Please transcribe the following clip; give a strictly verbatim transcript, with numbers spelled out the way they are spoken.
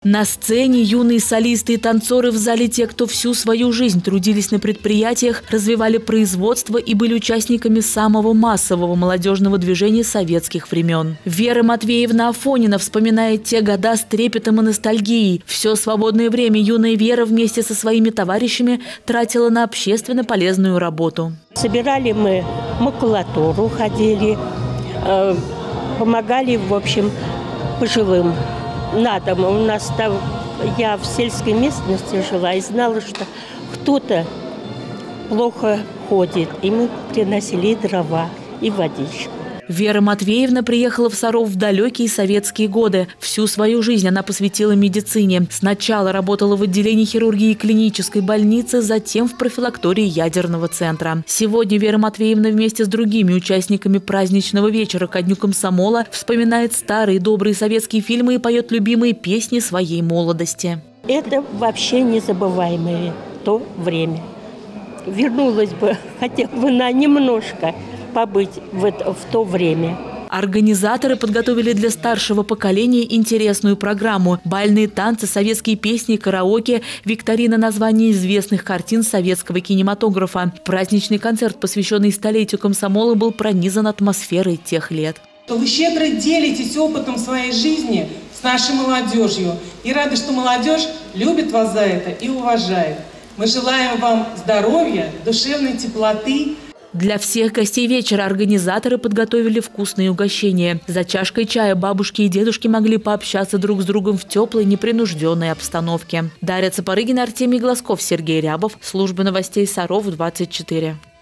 На сцене юные солисты и танцоры, в зале те, кто всю свою жизнь трудились на предприятиях, развивали производство и были участниками самого массового молодежного движения советских времен. Вера Матвеевна Афонина вспоминает те года с трепетом и ностальгией. Все свободное время юная Вера вместе со своими товарищами тратила на общественно полезную работу. Собирали мы макулатуру, ходили, э, помогали, в общем, пожилым. На дом. У нас там, я в сельской местности жила и знала, что кто-то плохо ходит. И мы приносили и дрова, и водичку. Вера Матвеевна приехала в Саров в далекие советские годы. Всю свою жизнь она посвятила медицине. Сначала работала в отделении хирургии клинической больницы, затем в профилактории ядерного центра. Сегодня Вера Матвеевна вместе с другими участниками праздничного вечера ко Дню комсомола вспоминает старые добрые советские фильмы и поет любимые песни своей молодости. Это вообще незабываемое то время. Вернулась бы хотя бы на немножко побыть в, это, в то время. Организаторы подготовили для старшего поколения интересную программу. Бальные танцы, советские песни, караоке, викторина названий известных картин советского кинематографа. Праздничный концерт, посвященный столетию комсомола, был пронизан атмосферой тех лет. Вы щедро делитесь опытом своей жизни с нашей молодежью. И рады, что молодежь любит вас за это и уважает. Мы желаем вам здоровья, душевной теплоты. Для всех гостей вечера организаторы подготовили вкусные угощения. За чашкой чая бабушки и дедушки могли пообщаться друг с другом в теплой, непринужденной обстановке. Дарья Цапарыгина, Артемий Глазков, Сергей Рябов. Служба новостей Саров двадцать четыре.